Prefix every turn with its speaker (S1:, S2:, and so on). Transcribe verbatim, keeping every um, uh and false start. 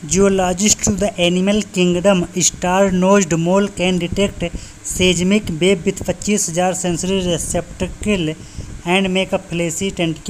S1: Zoologist to the animal kingdom, star-nosed mole can detect seismic wave with twenty-five thousand sensory receptacles and make a fleshy tentacle.